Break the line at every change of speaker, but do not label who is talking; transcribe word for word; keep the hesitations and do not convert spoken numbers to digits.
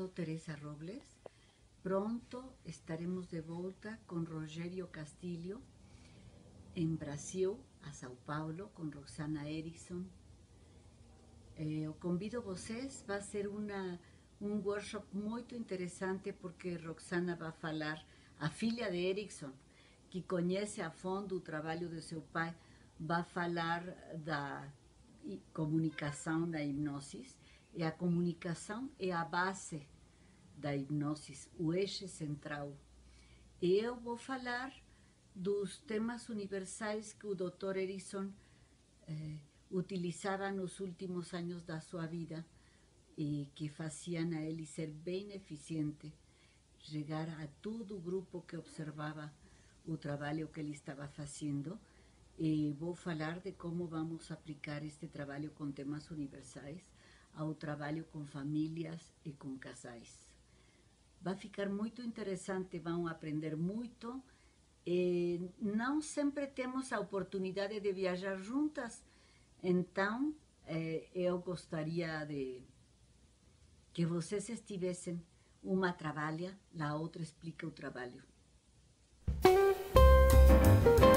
sou Teresa Robles. Pronto estaremos de volta com Rogério Castilho em Brasil, a São Paulo, com Roxana Erickson. Eh, eu convido vocês, vai ser uma, um workshop muito interessante porque Roxana vai falar, a filha de Erickson, que conhece a fundo o trabalho de seu pai, vai falar da comunicação da hipnose, e a comunicação é a base da hipnose, o eixo central. E eu vou falar dos temas universais que o doutor Erickson eh, utilizava nos últimos anos da sua vida e que faziam a ele ser bem eficiente, chegar a todo o grupo que observava o trabalho que ele estava fazendo. E vou falar de como vamos aplicar este trabalho com temas universais ao trabalho com famílias e com casais. Vai ficar muito interessante, vão aprender muito. E não sempre temos a oportunidade de viajar juntas, então eh, eu gostaria de que vocês estivessem, uma trabalha, a outra explica o trabalho.